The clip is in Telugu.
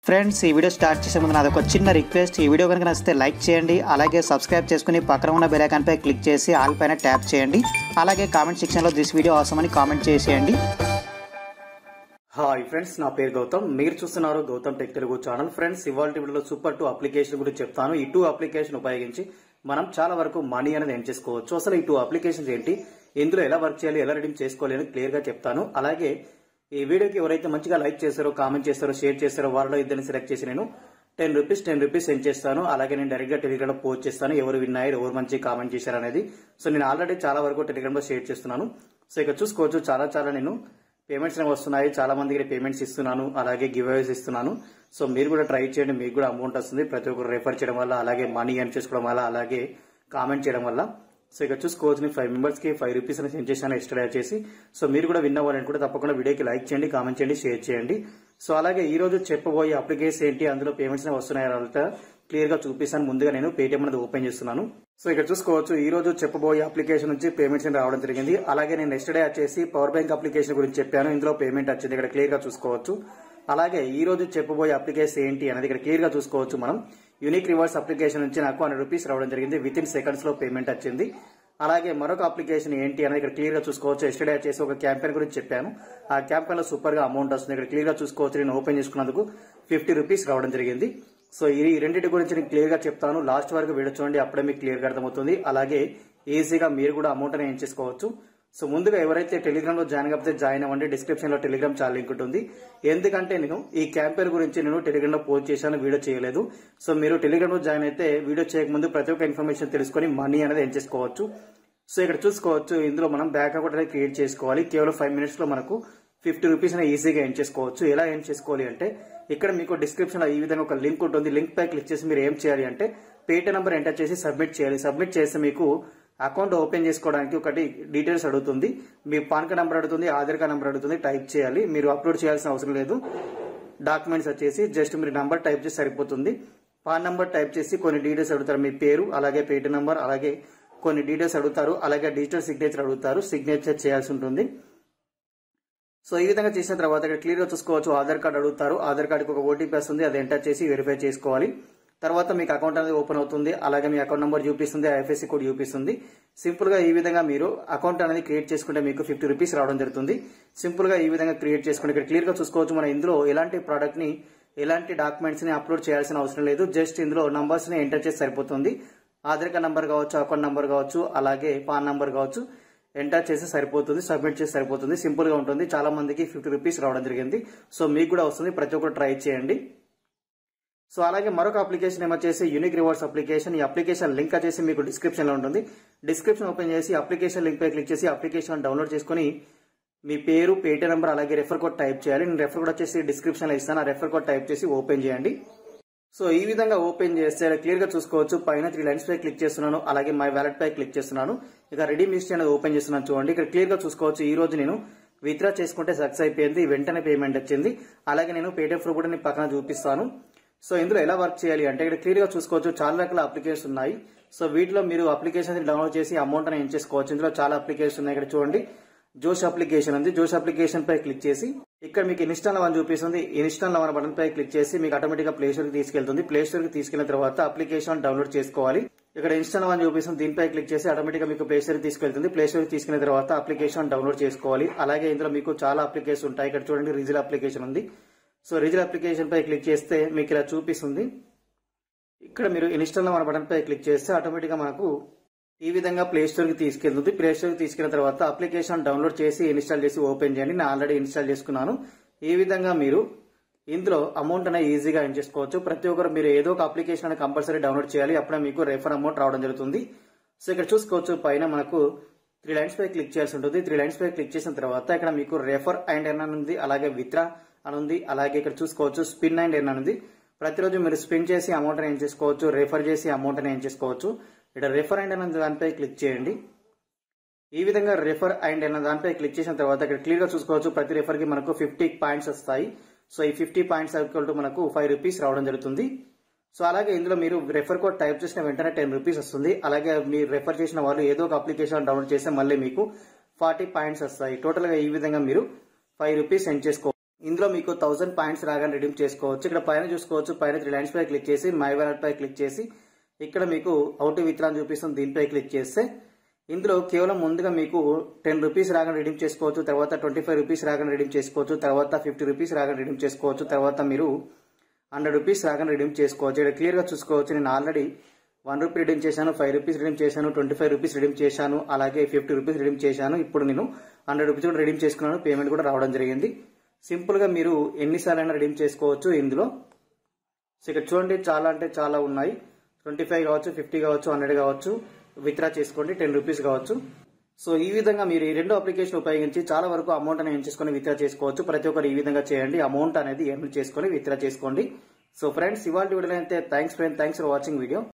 ఫ్రెండ్స్ ఈ వీడియో స్టార్ట్ చేసే ముందు నాది ఒక చిన్న రిక్వెస్ట్. ఈ వీడియో కనుక నచ్చితే లైక్ చేయండి, అలాగే సబ్స్క్రైబ్ చేసుకుని పక్కన ఉన్న బెల్ ఐకాన్ పై క్లిక్ చేసి ఆల్ పైన ట్యాప్ చేయండి. అలాగే కామెంట్ సెక్షన్లో దిస్ వీడియో అవసరం అని కామెంట్ చేసేయండి. హాయ్ ఫ్రెండ్స్, నా పేరు గౌతమ్. మీరు చూస్తున్నారు Gautham tech Telugu channel. Friends, ఇవాళ వీడియోలో సూపర్ 2 అప్లికేషన్ గురించి చెప్తాను. ఈ 2 అప్లికేషన్ ఉపయోగించి మనం చాలా వరకు మనీ అనేది ఎర్న్ చేసుకోవచ్చు. అసలు ఈ 2 అప్లికేషన్స్ ఏంటి, ఇందులో ఎలా వర్క్ చేయాలి, ఎలా రిడీమ్ చేసుకోవాలి అని క్లియర్ గా చెప్తాను. అలాగే ఈ వీడియోకి ఎవరైతే మంచిగా లైక్ చేస్తారో, కామెంట్ చేస్తారో, షేర్ చేస్తారో వాళ్ళలో ఇద్దరిని సెలెక్ట్ చేసి నేను 10 రూపీస్ సెండ్ చేస్తాను. అలాగే నేను డైరెక్ట్ గా టెలిగ్రామ్ లో పోస్ట్ చేస్తాను ఎవరు విన్ అయ్యారు, ఎవరు మంచి కామెంట్ చేశారు అనేది. సో నేను ఆల్రెడీ చాలా వరకు టెలిగ్రామ్ లో షేర్ చేస్తున్నాను. సో ఇక్కడ చూసుకోవచ్చు, చాలా నేను పేమెంట్స్ వస్తున్నాయి. చాలా మందికి పేమెంట్స్ ఇస్తున్నాను, అలాగే గివ్ అవేస్ ఇస్తున్నాను. సో మీరు కూడా ట్రై చేయండి, మీకు కూడా అమౌంట్ వస్తుంది. ప్రతి ఒక్కరు రెఫర్ చేయడం వల్ల, అలాగే మనీ ఎర్న్ చేసుకోవడం వల్ల, అలాగే కామెంట్ చేయడం వల్ల. సో ఇక్కడ చూసుకోవచ్చు, నేను 5 మెంబర్స్ కి 5 రూపీస్ అని సెండ్ చేశాను ఎక్స్ట్రా చేసి. సో మీరు కూడా విన్ అవ్వాలనుకుంటే తప్పకుండా వీడియోకి లైక్ చేయండి, కామెంట్ చేయండి, షేర్ చేయండి. సో అలాగే ఈ రోజు చెప్పబోయే అప్లికేషన్ ఏంటి, అందులో పేమెంట్స్ వస్తున్నాయో క్లియర్ గా చూపిస్తాను. ముందుగా నేను పేటిఎం అనేది ఓపెన్ చేస్తున్నాను. సో ఇక్కడ చూసుకోవచ్చు, ఈ రోజు చెప్పబోయే అప్లికేషన్ నుంచి పేమెంట్స్ రావడం జరిగింది. అలాగే నేను నెక్స్ట్ డే వచ్చేసి పవర్ బ్యాంక్ అప్లికేషన్ గురించి చెప్పాను, ఇందులో పేమెంట్ వచ్చింది. ఇక్కడ క్లియర్ గా చూసుకోవచ్చు. అలాగే ఈ రోజు చెప్పబోయే అప్లికేషన్ ఏంటి అనేది ఇక్కడ క్లియర్ గా చూసుకోవచ్చు. మనం యూనిక్ రివర్స్ అప్లికేషన్ నుంచి నాకు 100 రూపీస్ రావడం జరిగింది. విత్ ఇన్ సెకండ్స్ లో పేమెంట్ వచ్చింది. అలాగే మరొక అప్లికేషన్ ఏంటి అనేది ఇక్కడ క్లియర్ గా చూసుకోవచ్చు. ఎస్టర్డే వచ్చేసి ఒక క్యాంపెయిన్ గురించి చెప్పాను. ఆ క్యాంపెయిన్ లో సూపర్ గా అమౌంట్ వస్తుంది. ఇక్కడ క్లియర్ గా చూసుకోవచ్చు, నేను ఓపెన్ చేసుకున్నందుకు 50 రూపీస్ రావడం జరిగింది. సో ఈ రెండింటి గురించి నేను క్లియర్ గా చెప్తాను. లాస్ట్ వరకు వీడియో చూడండి, అప్పుడే మీకు క్లియర్ గా అర్థమవుతుంది. అలాగే ఈజీగా మీరు కూడా అమౌంట్ అనేది చేసుకోవచ్చు. సో ముందుగా ఎవరైతే టెలిగ్రామ్ లో జాయిన్ కాకపోతే జాయిన్ అవ్వండి. డిస్క్రిప్షన్ లో టెలిగ్రామ్ ఛానల్ లింక్ ఉంటుంది. ఎందుకంటే నేను ఈ క్యాంపెయిన్ గురించి నేను టెలిగ్రామ్ లో పోస్ట్ చేశాను, వీడియో చేయలేదు. సో మీరు టెలిగ్రామ్ లో జాయిన్ అయితే వీడియో చేయకముందు ప్రతి ఒక్క ఇన్ఫర్మేషన్ తెలుసుకొని మనీ అనేది ఎర్న్ చేసుకోవచ్చు. సో ఇక్కడ చూసుకోవచ్చు, ఇందులో మనం బ్యాంక్ అకౌంట్ అనేది క్రియేట్ చేసుకోవాలి. కేవలం 5 మినిట్స్ లో మనకు 50 రూపీస్ అనేది ఈజీగా ఎర్న్ చేసుకోవచ్చు. ఎలా ఎర్న్ చేసుకోవాలి అంటే ఇక్కడ మీకు డిస్క్రిప్షన్ లో ఈ విధంగా ఒక లింక్ ఉంటుంది. లింక్ పై క్లిక్ చేసి మీరు ఏం చేయాలి అంటే పేటిఎం నంబర్ ఎంటర్ చేసి సబ్మిట్ చేయాలి. సబ్మిట్ చేస్తే మీకు అకౌంట్ ఓపెన్ చేసుకోవడానికి ఒకటి డీటెయిల్స్ అడుగుతుంది. మీ పాన్ కార్డ్ నంబర్ అడుగుతుంది, ఆధార్ కార్డ్ నంబర్ అడుగుతుంది. టైప్ చేయాలి, మీరు అప్లోడ్ చేయాల్సిన అవసరం లేదు. డాక్యుమెంట్స్ వచ్చేసి జస్ట్ మీరు నంబర్ టైప్ చేసి సరిపోతుంది. పాన్ నంబర్ టైప్ చేసి కొన్ని డీటెయిల్స్ అడుగుతారు, మీ పేరు, అలాగే పేటిఎం నంబర్, అలాగే కొన్ని డీటెయిల్స్ అడుగుతారు. అలాగే డిజిటల్ సిగ్నేచర్ అడుగుతారు, సిగ్నేచర్ చేయాల్సి ఉంటుంది. సో ఈ విధంగా చేసిన తర్వాత ఇక్కడ క్లియర్ గా చూసుకోవచ్చు, ఆధార్ కార్డ్ అడుగుతారు. ఆధార్ కార్డుకి ఒక ఓటీపీ వస్తుంది, అది ఎంటర్ చేసి వెరిఫై చేసుకోవాలి. తర్వాత మీకు అకౌంట్ అనేది ఓపెన్ అవుతుంది. అలాగే మీ అకౌంట్ నెంబర్ చూపిస్తుంది, ఐఎఫ్ఎస్సి కోడ్ చూపిస్తుంది. సింపుల్ గా ఈ విధంగా మీరు అకౌంట్ అనేది క్రియేట్ చేసుకుంటే మీకు 50 రూపీస్ రావడం జరుగుతుంది. సింపుల్ గా ఈ విధంగా క్రియేట్ చేసుకుంటే ఇక్కడ క్లియర్ గా చూసుకోవచ్చు, మనం ఇందులో ఎలాంటి ప్రోడక్ట్ ని, ఎలాంటి డాక్యుమెంట్స్ ని అప్లోడ్ చేయాల్సిన అవసరం లేదు. జస్ట్ ఇందులో నంబర్స్ ని ఎంటర్ చేసి సరిపోతుంది. ఆధార్ కార్డ్ నంబర్ కావచ్చు, అకౌంట్ నంబర్ కావచ్చు, అలాగే పాన్ నంబర్ కావచ్చు, ఎంటర్ చేసి సరిపోతుంది, సబ్మిట్ చేసి సరిపోతుంది. సింపుల్ గా ఉంటుంది. చాలా మందికి 50 రూపీస్ రావడం జరిగింది. సో మీకు కూడా వస్తుంది, ప్రతి ఒక్కరు ట్రై చేయండి. సో అలాగే మరొక అప్లికేషన్ ఏమొచ్చేసి యూనిక్ రివార్డ్స్ అప్లికేషన్. ఈ అప్లికేషన్ లింక్ వచ్చేసి మీకు డిస్క్రిప్షన్ లో ఉంటుంది. డిస్క్రిప్షన్ ఓపెన్ చేసి అప్లికేషన్ లింక్ పై క్లిక్ చేసి అప్లికేషన్ డౌన్లోడ్ చేసుకుని మీ పేరు, పేటిఎం నంబర్, అలాగే రెఫర్ కోడ్ టైప్ చేయాలి. నేను రెఫర్ కోడ్ వచ్చేసి డిస్క్రిప్షన్ లో ఇస్తాను. ఆ రెఫర్ కోడ్ టైప్ చేసి ఓపెన్ చేయండి. సో ఈ విధంగా ఓపెన్ చేస్తే క్లియర్ గా చూసుకోవచ్చు, పైన 3 లైన్స్ పై క్లిక్ చేస్తున్నాను, అలాగే మై వాలెట్ పై క్లిక్ చేస్తున్నాను. ఇక రెడీమ్ హిస్టరీ అనేది ఓపెన్ చేస్తున్నాను. చూడండి, ఇక్కడ క్లియర్ గా చూసుకోవచ్చు, ఈ రోజు నేను విత్డ్రా చేసుకుంటే సక్సెస్ అయిపోయింది, వెంటనే పేమెంట్ వచ్చింది. అలాగే నేను పేటిఎం ప్రూఫ్ కూడా పక్కన చూపిస్తాను. సో ఇందులో ఎలా వర్క్ చేయాలి అంటే ఇక్కడ క్లియర్ గా చూసుకోవచ్చు, చాలా రకాల అప్లికేషన్స్ ఉన్నాయి. సో వీటిలో మీరు అప్లికేషన్ డౌన్లోడ్ చేసి అమౌంట్ అని ఎర్న్ చేసుకోవచ్చు. ఇందులో చాలా అప్లికేషన్స్ ఉన్నాయి. ఇక్కడ చూడండి, జోష్ అప్లికేషన్ ఉంది. జోష్ అప్లికేషన్ పై క్లిక్ చేసి ఇక్కడ మీకు ఇన్స్టాల్ అని చూపిస్తుంది. ఇన్స్టాల్ అవ్వని బటన్ పై క్లిక్ చేసి మీకు ఆటోమేటిక్ గా ప్లే స్టోర్ కి తీసుకెళ్తుంది. ప్లే స్టోర్ కి తీసుకెళ్లిన తర్వాత అప్లికేషన్ డౌన్లోడ్ చేసుకోవాలి. ఇక్కడ ఇన్స్టాల్ అని చూపిస్తుంది, దీనిపై క్లిక్ చేసి ఆటోమేటిక్ గా మీకు ప్లే స్టోర్ కి తీసుకెళ్తుంది. ప్లే స్టోర్ కి తీసుకున్న తర్వాత అప్లికేషన్ డౌన్లోడ్ చేసుకోవాలి. అలాగే ఇందులో మీకు చాలా అప్లికేషన్ ఉంటాయి. ఇక్కడ చూడండి, రిజిల్ అప్లికేషన్ ఉంది. సో రిజిల్ అప్లికేషన్ పై క్లిక్ చేస్తే మీకు ఇలా చూపిస్తుంది. ఇక్కడ మీరు ఇన్స్టాల్ అవ్వని బటన్ పై క్లిక్ చేస్తే ఆటోమేటిక్ గా మనకు ఈ విధంగా ప్లే స్టోర్ కి తీసుకెళ్తుంది. ప్లే స్టోర్ కి తీసుకెళ్లిన తర్వాత అప్లికేషన్ డౌన్లోడ్ చేసి ఇన్స్టాల్ చేసి ఓపెన్ చేయండి. నేను ఆల్రెడీ ఇన్స్టాల్ చేసుకున్నాను. ఈ విధంగా మీరు ఇందులో అమౌంట్ అనేది ఈజీగా ఎర్న్ చేసుకోవచ్చు. ప్రతి ఒక్కరు మీరు ఏదో ఒక అప్లికేషన్ అనేది కంపల్సరీ డౌన్లోడ్ చేయాలి, అప్పుడే మీకు రెఫర్ అమౌంట్ రావడం జరుగుతుంది. సో ఇక్కడ చూసుకోవచ్చు, పైన మనకు 3 లైన్స్ పై క్లిక్ చేయాల్సి ఉంటుంది. 3 లైన్స్ పై క్లిక్ చేసిన తర్వాత ఇక్కడ మీకు రెఫర్ అండ్ ఎర్న్ అని ఉంది, అలాగే విత్డ్రా అని ఉంది. అలాగే ఇక్కడ చూసుకోవచ్చు, స్పిన్ అండ్ ఎర్న్ అని ఉంది. ప్రతిరోజు మీరు స్పిన్ చేసి అమౌంట్ ఎర్న్ చేసుకోవచ్చు, రెఫర్ చేసి అమౌంట్ ఎర్న్ చేసుకోవచ్చు. ఇక్కడ రెఫర్ అండ్ అన్న దానిపై క్లిక్ చేయండి. ఈ విధంగా రెఫర్ అండ్ అన్న దానిపై క్లిక్ చేసిన తర్వాత ఇక్కడ క్లియర్ గా చూసుకోవచ్చు, ప్రతి రెఫర్ కి మనకు 50 పాయింట్స్ వస్తాయి. సో ఈ 50 పాయింట్స్ ఈక్వల్ టు మనకు 5 రూపీస్ రావడం జరుగుతుంది. సో అలాగే ఇందులో మీరు రెఫర్ కోడ్ టైప్ చేసిన వెంటనే 10 రూపీస్ వస్తుంది. అలాగే మీరు రెఫర్ చేసిన వాళ్ళు ఏదో ఒక అప్లికేషన్ డౌన్లోడ్ చేస్తే మళ్ళీ మీకు 40 పాయింట్స్ వస్తాయి. టోటల్ గా ఈ విధంగా మీరు 5 రూపీస్ ఎర్న్ చేసుకోవచ్చు. ఇందులో మీకు 1000 పాయింట్స్ రాగానే రిడీమ్ చేసుకోవచ్చు. ఇక్కడ పైన చూసుకోవచ్చు, పైన 3 లైన్స్ పై క్లిక్ చేసి మై వాలెట్ పై క్లిక్ చేసి ఇక్కడ మీకు హౌ టు విత్డ్రా అని చూపిస్తుంది. దీనిపై క్లిక్ చేస్తే ఇందులో కేవలం ముందుగా మీకు 10 రూపీస్ రాగానే రిడీమ్ చేసుకోవచ్చు, తర్వాత 25 రూపీస్ రాగానే రిడీమ్ చేసుకోవచ్చు, తర్వాత 50 రూపీస్ రాగానే రిడీమ్ చేసుకోవచ్చు, తర్వాత మీరు 100 రూపీస్ రాగానే రిడీమ్ చేసుకోవచ్చు. ఇక్కడ క్లియర్ గా చూసుకోవచ్చు, నేను ఆల్రెడీ 1 రూపీ రిడీమ్ చేశాను, 5 రూపీస్ రిడీమ్ చేశాను, 25 రూపీస్ రిడీమ్ చేశాను, అలాగే 50 రూపీస్ రిడీమ్ చేశాను. ఇప్పుడు నేను 100 రూపీస్ కూడా రిడీమ్ చేసుకున్నాను, పేమెంట్ కూడా రావడం జరిగింది. సింపుల్ గా మీరు ఎన్నిసార్లు రిడీమ్ చేసుకోవచ్చు ఇందులో. సో ఇక్కడ చూడండి, చాలా అంటే చాలా ఉన్నాయి. 25 కావచ్చు, 50 కావచ్చు, 100 కావచ్చు, విత్డ్రా చేసుకోండి, 10 రూపీస్ కావచ్చు. సో ఈ విధంగా మీరు ఈ రెండు అప్లికేషన్ ఉపయోగించి చాలా వరకు అమౌంట్ అనేది ఎర్న్ చేసుకుని విత్డ్రా చేసుకోవచ్చు. ప్రతి ఒక్కరు ఈ విధంగా చేయండి, అమౌంట్ అనేది ఎర్న్ చేసుకుని విత్డ్రా చేసుకోండి. సో ఫ్రెండ్స్, ఇవాళ వీడియోలో అయితే థ్యాంక్స్ ఫర్ వాచింగ్ వీడియో.